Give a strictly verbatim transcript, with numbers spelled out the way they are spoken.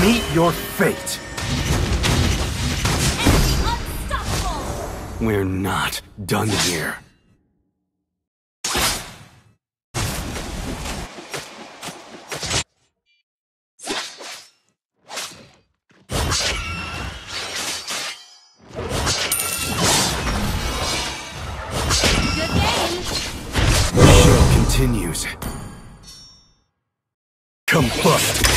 Meet your fate. We're not done here. Good game. The show continues. Combust!